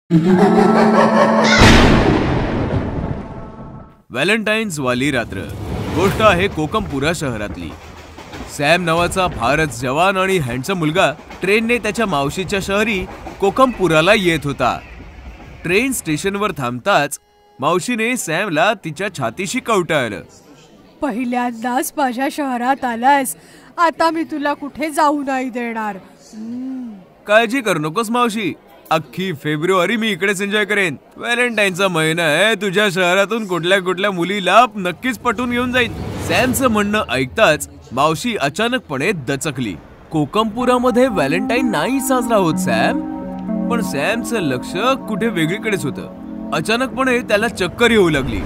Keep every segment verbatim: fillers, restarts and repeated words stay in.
Valentine's वाली रात्र गोष्ट आहे कोकमपुरा शहरातली। सॅम नावाचा फारच जवान आणि हँडसम मुलगा ट्रेनने त्याच्या मावशीच्या शहरी कोकमपुराला येत होता। ट्रेन स्टेशनवर थांबताच मावशीने सॅमला तिच्या छातीशी कवटाळलं। पहिल्यांदाच माझ्या शहरात आलास, आता मी तुला कुठे जाऊ नाही देणार। काळजी करू नकोस मावशी, अख्खी फेब्रुवारी मी इकडेच एन्जॉय करेन। व्हॅलेंटाईनचा महिना आहे, तुझ्या शहरातून कुठल्या कुठल्या मुलीला नक्कीच पटवून घेऊन जाईन। सॅमचं म्हणणं ऐकताच मावशी अचानकपणे दचकली। कोकमपुरामध्ये व्हॅलेंटाईन नाही साजरा होत सॅम। पण सॅमचं लक्ष कुठे वेगळीकडेच होतं। अचानकपणे त्याला चक्कर येऊ लागली।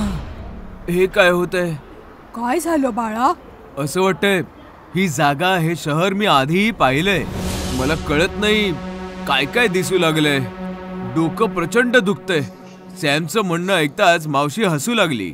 हे काय होतंय? काय झालं बाळा? असं वाटतंय ही जागा, हे शहर मी आधीही पाहिलंय। मला कळत नाही काय काय दिसू लागलंय। डोकं प्रचंड दुखतंय। सॅमचं म्हणणं ऐकताच मावशी हसू लागली।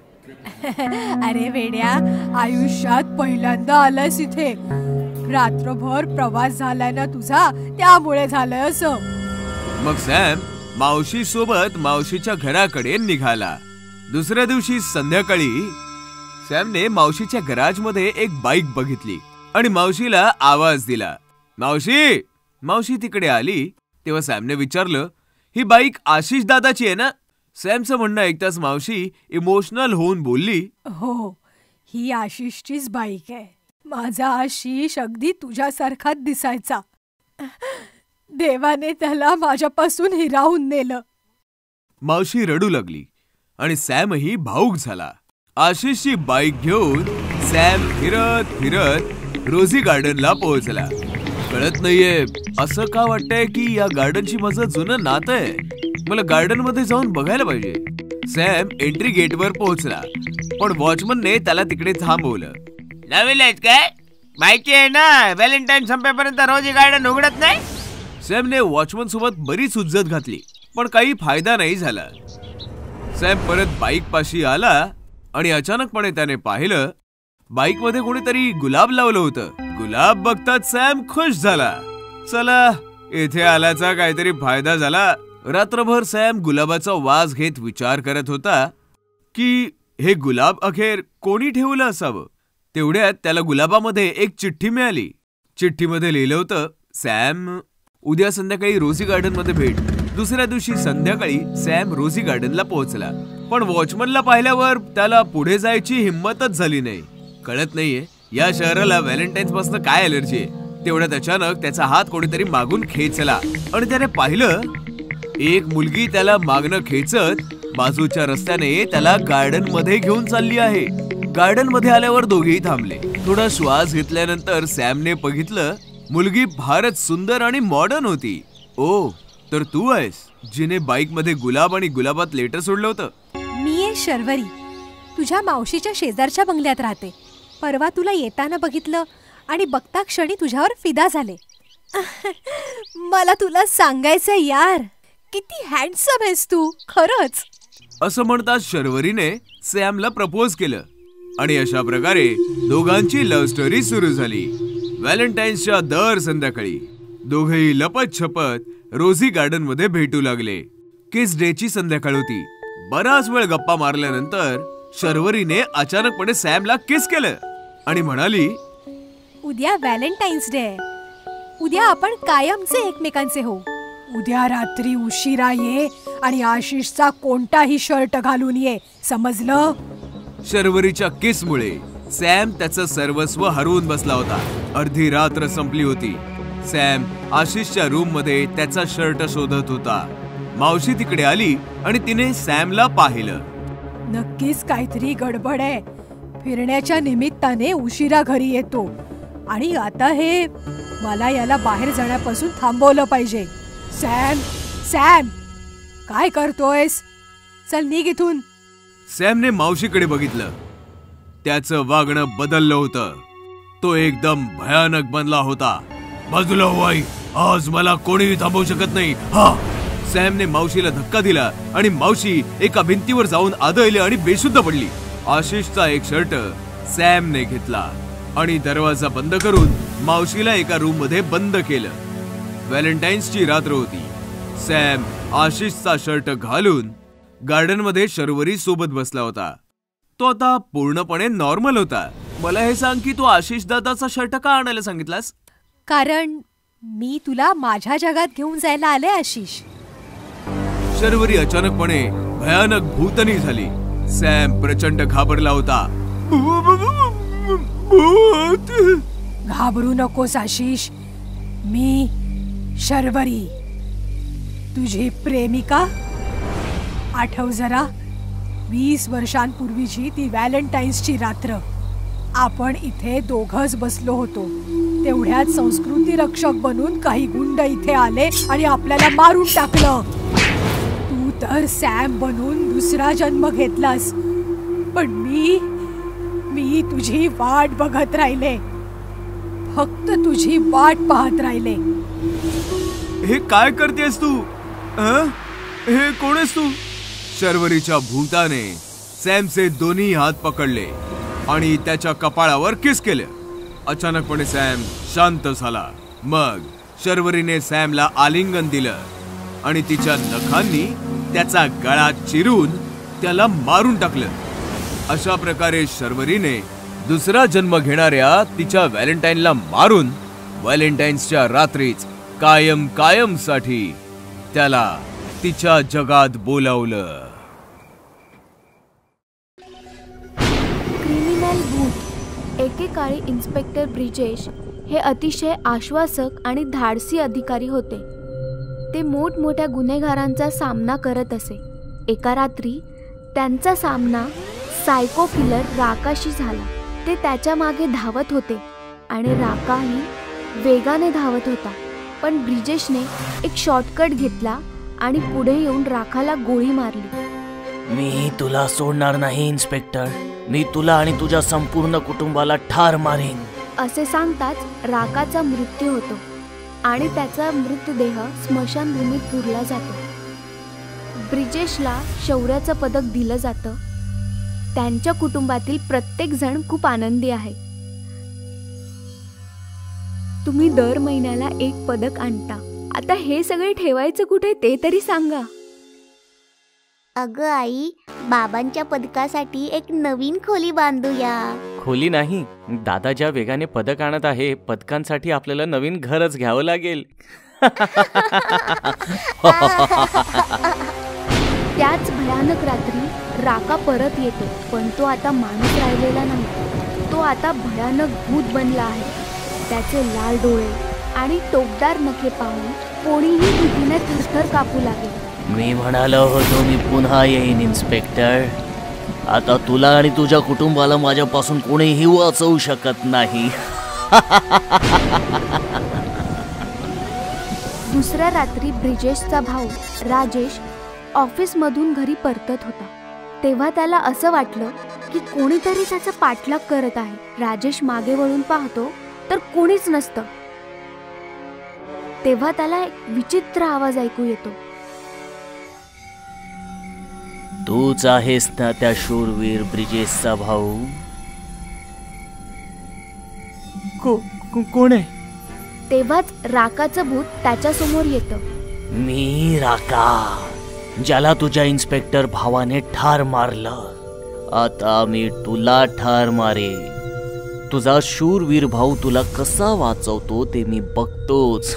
अरे वेड्या, आयुष्यात पहिल्यांदा आलास इथे। रात्रभर प्रवास झालाय ना तुझा, त्यामुळे झालंय असं। मग सॅम मावशी सोबत मावशीच्या घराकडे निघाला। दुसऱ्या दिवशी संध्याकाळी सॅमने मावशीच्या गॅरेजमध्ये एक बाईक बघितली आणि मावशीला आवाज दिला। मावशी! मावशी तिकडे आली तेव्हा सॅमने विचारलं, ही बाईक आशिष दादाची आहे ना? सॅमचं म्हणणं ऐकताच मावशी इमोशनल होऊन बोलली, हो, ही आशिषचीच बाईक आहे। माझा आशिष अगदी तुझ्यासारखाच दिसायचा। देवाने त्याला माझ्यापासून हिरावून नेलं। मावशी रडू लागली आणि सॅमही भावुक झाला। आशिषची बाईक घेऊन सॅम फिरत फिरत रोझी गार्डनला पोहोचला। कळत नाहीये असं का वाटतंय की या गार्डनची माझं जुनं नातं आहे। मला गार्डन मध्ये जाऊन बघायला पाहिजे। सॅम एंट्री गेटवर पोहोचला, पण वॉचमनने त्याला तिकडे थांबवलं। नवीन आहेत काय? माहिती आहे ना, व्हॅलेंटाईन संपेपर्यंत रोजी गार्डन उघडत नाही। सॅमने वॉचमन सोबत बरीच हुज्जत घातली, पण काही फायदा नाही झाला। सॅम परत बाईक पाशी आला आणि अचानकपणे त्याने पाहिलं बाईक मध्ये कोणीतरी गुलाब लावलं होतं। गुलाब बघताच सॅम खुश झाला। चला, इथे आल्याचा काहीतरी फायदा झाला। रात्रभर सॅम गुलाबाचा वास घेत विचार करत होता की हे गुलाब अखेर कोणी ठेवलं असावं। तेवढ्यात त्याला गुलाबामध्ये एक चिठ्ठी मिळाली। चिठ्ठीमध्ये लिहिलं होतं, सॅम, उद्या संध्याकाळी रोझी गार्डन मध्ये भेट। दुसऱ्या दिवशी संध्याकाळी सॅम रोझी गार्डनला पोहोचला, पण वॉचमनला पाहिल्यावर त्याला पुढे जायची हिंमतच झाली नाही। कळत नाहीये या शहराला व्हॅलेंटाईन्स पासून काय अलर्जी आहे। तेवढ्यात अचानक त्याचा हात कोणीतरी मागून खेचला आणि त्याने पाहिलं एक मुलगी त्याला मागणं खेचत बाजूच्या रस्त्याने त्याला गार्डन मध्ये घेऊन चालली आहे। गार्डन मध्ये आल्यावर दोघेही थांबले। थोडा श्वास घेतल्यानंतर सॅमने बघितलं मुलगी फारच सुंदर आणि मॉडर्न होती। ओ, तर तू आहेस जिने बाईक मध्ये गुलाब आणि गुलाबात लेटर सोडलं होतं? मी आहे शर्वरी, तुझ्या मावशीच्या शेजारच्या बंगल्यात राहते। परवा तुला येताना बघितलं आणि बघता क्षणी तुझ्यावर फिदा झाले। मला तुला सांगायचं यार, किती हँडसम आहेस तू, खरंच। असं म्हणताच शर्वरीने सॅमला प्रपोज केलं आणि अशा प्रकारे दोघांची लव्ह स्टोरी सुरू झाली। व्हॅलेंटाईन्सच्या दर संध्याकाळी दोघेही लपत छपत रोझी गार्डन मध्ये भेटू लागले। किस डेची संध्याकाळ होती। बराच वेळ गप्पा मारल्यानंतर शर्वरीने अचानकपणे सॅमला किस केलं आणि म्हणाली, उद्या व्हॅलेंटाईन्स डे, उद्या आपण कायमचे एकमेकांचे हो। उद्या रात्री उशिरा ये आणि आशिषचा कोणताही शर्ट घालून ये, समजलं? शर्वरीच्या किसमुळे सॅम त्याचं सर्वस्व हरवून बसला होता। अर्धी रात्र संपली होती। सॅम आशिषच्या रूम मध्ये त्याचा शर्ट शोधत होता। मावशी तिकडे आली आणि तिने सॅमला पाहिलं। नक्कीच काहीतरी गडबड आहे। फिरण्याच्या निमित्ताने उशिरा घरी येतो आणि आता हे, मला याला बाहेर जाण्यापासून थांबवलं पाहिजे। सॅम, सॅम, काय करतोयस? चल निघ इथून। सॅमने मावशीकडे बघितलं। त्याचं वागणं बदललं होतं। तो एकदम भयानक बनला होता। बाजूला हो आई, आज मला कोणीही थांबवू शकत नाही। हा, सॅमने मावशीला धक्का दिला आणि मावशी एका भिंतीवर जाऊन आदळली आणि बेशुद्ध पडली। आशिषचा एक शर्ट सॅमने घेतला आणि दरवाजा बंद करून मावशीला एका रूम मध्ये बंद केलं। व्हॅलेंटाईन्सची रात्र होती। सॅम आशिषचा शर्ट घालून गार्डन मध्ये शर्वरी सोबत बसला होता. तो आता पूर्णपणे नॉर्मल होता. मला हे सांग की तू आशिष दादाचा शर्ट का आणायला सांगितलास? कारण मी तुला माझ्या जगात घेऊन जायला आले आशिष. शर्वरी अचानकपणे भयानक भूतनी झाली. सॅम प्रचंड घाबरला होता. भूत! घाबरू नकोस आशिष, मी शर्वरी तुझी प्रेमिका. आठव जरा, वीस वर्षांपूर्वीची ती व्हॅलेंटाईन्सची रात्र. आपण इथे दोघंच बसलो होतो. तेवढ्यात संस्कृती रक्षक बनून काही गुंड इथे आले आणि आपल्याला मारून टाकलं. तू तर सॅम बनून दुसरा जन्म घेतलास, पण मी मी तुझी वाट बघत राहिले. फक्त तुझी वाट पाहत राहिले. हे काय करतेस तू? हं? हे कोण आहेस तू? शर्वरीच्या भूताने सॅमचे दोन्ही हात पकडले आणि त्याच्या कपाळावर किस केले. अचानकपणे सॅम शांत झाला. मग शर्वरीने सॅमला आलिंगन दिलं आणि तिच्या नखांनी त्याचा गळा चिरून त्याला मारून टाकलं. अशा प्रकारे शर्वरीने दुसरा जन्म घेणाऱ्या तिच्या व्हॅलेंटाईनला मारून व्हॅलेंटाईन्सच्या रात्रीच कायम कायम साठी त्याला तिच्या जगात बोलावलं. क्रिमिनल भूत. एकेकाळी इन्स्पेक्टर ब्रिजेश हे अतिशय आश्वासक आणि धाडसी अधिकारी होते. ते मोठमोठ्या गुन्हेगारांचा सामना करत असे. एका रात्री त्यांचा सामना सायको किलर राकाशी झाला. ते त्याच्या मागे धावत होते आणि राकाही वेगाने धावत होता. पण ब्रिजेशने एक शॉर्टकट घेतला आणि पुढे येऊन राखाला गोळी मारली. मी तुला सोडणार नाही इन्स्पेक्टर. मी तुला आणि तुझ्या संपूर्ण कुटुंबाला ठार मारेन. असे सांगताच राकाचा मृत्यू होतो आणि त्याचा मृतदेह स्मशानभूमीत पुरला जातो. ब्रिजेशला शौर्याचं पदक दिलं जातं. त्यांच्या कुटुंबातील प्रत्येक जण खूप आनंदी आहे. तुम्ही दर महिन्याला एक पदक आणता. आता हे सगळे ठेवायचं कुठे ते तरी सांगा. अगं आई, बाबांच्या पदकासाठी एक नवीन खोली बांधूया. खोली नाही, दादा ज्या वेगाने पदक आणत आहे, पदकांसाठी आपल्याला नवीन घरच घ्यावं लागेल. त्याच भयानक रात्री राका परत येतो. पण तो आता माणूस राहिलेला नाही. तो आता भयानक भूत बनला आहे. त्याचे लाल डोळे आणि टोकदार नखे पाहून कोणीही भीतीने थरथर कापू लागेल. मी म्हणालो होतो मी पुन्हा येईन इन्स्पेक्टर. आता तुला आणि तुझ्या कुटुंबाला माझ्यापासून कोणीही वाचवू शकत नाही. दुसऱ्या रात्री ब्रिजेशचा भाऊ राजेश ऑफिसमधून घरी परतत होता. तेव्हा त्याला असं वाटलं की कोणीतरी त्याचा पाठलाग करत आहे. राजेश मागे वळून पाहतो तर कोणीच नसतं. तेव्हा त्याला एक विचित्र आवाज ऐकू येतो. तूच आहेस ना त्या शूरवीर ब्रिजेशचा भाऊ? को, को, कोण आहे? तेव्हाच राकाचं भूत त्याच्या समोर येतं. मी राका, ज्याला तुझ्या इन्स्पेक्टर भावाने ठार मारलं. आता मी तुला ठार मारे. तुझा शूरवीर भाऊ तुला कसा वाचवतो ते मी बघतोच.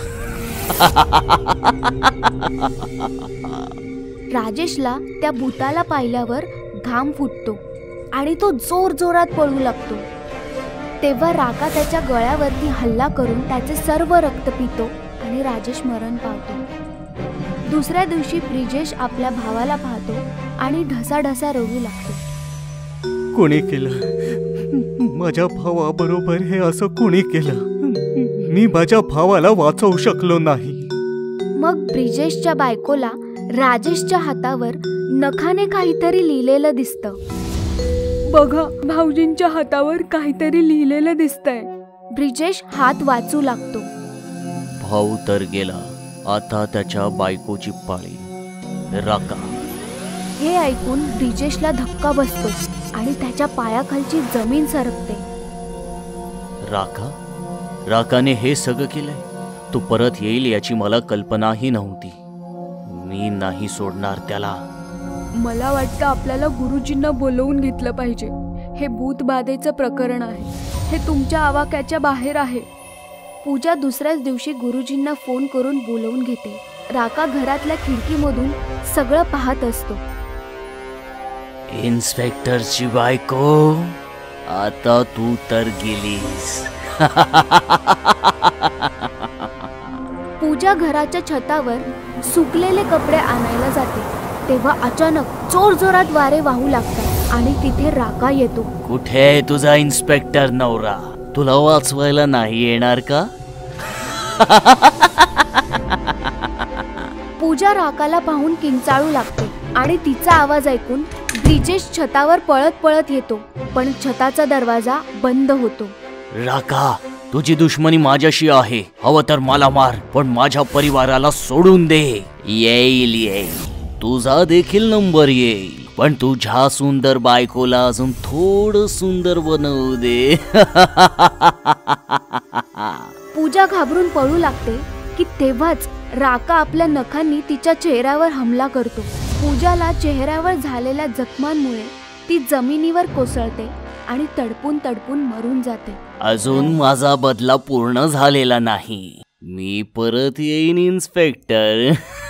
राजेशला त्या भूताला पाहिल्यावर घाम फुटतो आणि तो जोर जोरात पळू लागतो. तेव्हा राका त्याच्या गळ्यावरती हल्ला करून त्याचे सर्व रक्त पितो आणि राजेश मरण पावतो. दुसऱ्या दिवशी ब्रिजेश आपल्या भावाला पाहतो आणि ढसाढसा रडू लागतो. कोणी केलं? माझ्या भावाबरोबर हे असं कोणी केलं? मी माझ्या भावाला वाचवू शकलो नाही. मग ब्रिजेशच्या बायकोला राजेशच्या हातावर नखाने काहीतरी लिहिलेलं दिसतं. बघा, भाऊजींच्या हातावर काहीतरी लिहिलेलं दिसतंय. ब्रिजेश हात वाचू लागतो. भाऊ तर गेला, आता त्याच्या बायकोची पाळी. राका. हे ऐकून ब्रिजेशला धक्का बसतो आणि त्याच्या पायाखालची जमीन सरकते. राका? राकाने हे सगळं केलंय? तू परत येईल याची मला कल्पनाही नव्हती. मी नाही सोडणार त्याला. मला वाटतं आपल्याला गुरुजींना बोलवून घेतलं पाहिजे. हे भूतबाधेचं प्रकरण आहे. हे तुमच्या आवाक्याच्या बाहेर आहे. पूजा दुसऱ्याच दिवशी गुरुजींना फोन करून बोलवून घेते. राका घरातल्या खिडकीमधून सगळं पाहत असतो. इन्स्पेक्टरची बायको, आता तू तर गेलीस. पूजा घराच्या छतावर सुकलेले कपडे आणायला जाते. तेव्हा अचानक जोर जोरात वारे वाहू लागतात आणि तिथे राका येतो. कुठे आहे तुझा इन्स्पेक्टर नवरा? तुला वाचवायला नाही येणार का? पूजा राकाला पाहून किंचाळू लागते आणि तिचा आवाज ऐकून ब्रिजेश छतावर पळत पळत येतो. पण छताचा दरवाजा बंद होतो. राका, तुझी दुश्मनी माझ्याशी आहे. हवं तर मला मार, पण माझ्या परिवाराला सोडून दे. येईल येईल, तुझा देखील नंबर येईल, पण तुझ्या सुंदर बायकोला अजून थोडं सुंदर बनवू दे. पूजा घाबरून पळू लागते की तेव्हाच राका आपल्या नखांनी तिच्या चेहऱ्यावर हमला करतो. पूजाला चेहऱ्यावर झालेल्या जखमांमुळे ती जमिनीवर कोसळते आणि तडपून तडपून मरून जाते. अजून माझा बदला पूर्ण झालेला नाही. मी परत येईन इन्स्पेक्टर.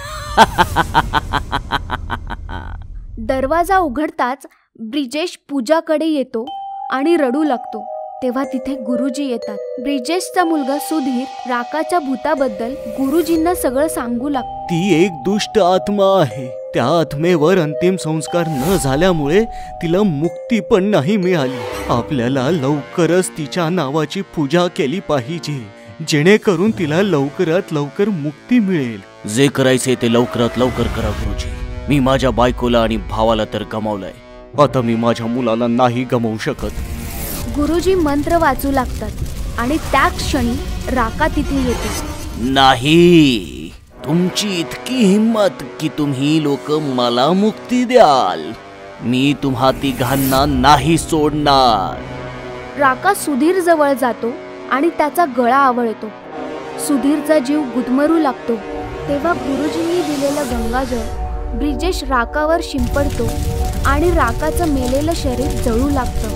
दरवाजा उघडताच ब्रिजेश पूजाकडे येतो आणि रडू लागतो. तेव्हा तिथे गुरुजी येतात. ब्रिजेशचा मुलगा सुधीर राकाच्या भूताबद्दल गुरुजींना सगळं सांगू लागतो. ती एक दुष्ट आत्मा आहे. त्या आत्मेवर अंतिम संस्कार न झाल्यामुळे तिला मुक्ती पण नाही मिळाली. आपल्याला लवकरच तिच्या नावाची पूजा केली पाहिजे, जेणेकरून तिला लवकरात लवकर मुक्ती मिळेल. जे करायचे ते लवकरात लवकर करा गुरुजी. मी माझ्या बायकोला आणि भावाला तर गमावलंय. आता मी माझ्या मुलाला नाही गमावू शकत. गुरुजी मंत्र वाचू लागतात आणि त्या क्षणी राका तिथे येते. नाही, तुमची इतकी हिम्मत की तुम्ही लोक मला मुक्ती द्याल. मी तुम्हा तिघांना नाही सोडणार. राका सुधीर जवळ जातो आणि त्याचा गळा आवळतो. सुधीरचा जीव गुदमरू लागतो. तेव्हा गुरुजींनी दिलेलं गंगाजळ ब्रिजेश राकावर शिंपडतो आणि राकाचं मेलेलं शरीर जळू लागतं.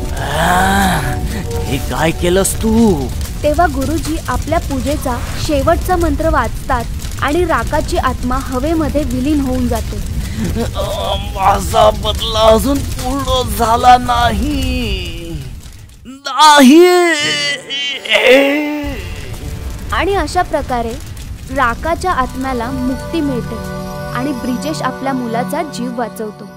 हे काय केलंस तू? तेव्हा गुरुजी आपल्या पूजेचा शेवटचा मंत्र वाचतात आणि राकाची आत्मा हवेमध्ये विलीन होऊन जाते. माझा बदला अजून पूर्ण झाला नाही. नाही. आणि अशा प्रकारे राकाच्या आत्म्याला मुक्ती मिळते आणि ब्रिजेश आपल्या मुलाचा जीव वाचवतो.